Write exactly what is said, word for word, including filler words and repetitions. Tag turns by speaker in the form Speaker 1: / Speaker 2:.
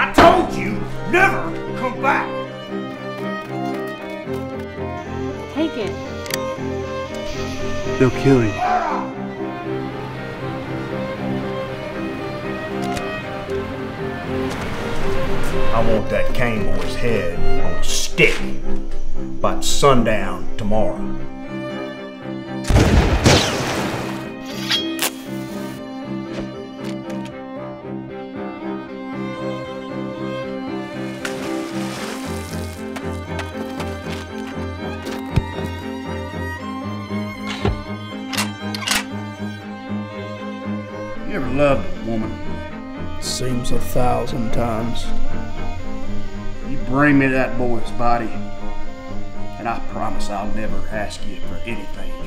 Speaker 1: I told you, never come back.
Speaker 2: Take it.
Speaker 3: They'll kill you.
Speaker 1: I want that Kane boy's head on a stick by sundown tomorrow.
Speaker 4: You ever loved a woman?
Speaker 5: Seems a thousand times.
Speaker 4: You bring me that boy's body, and I promise I'll never ask you for anything.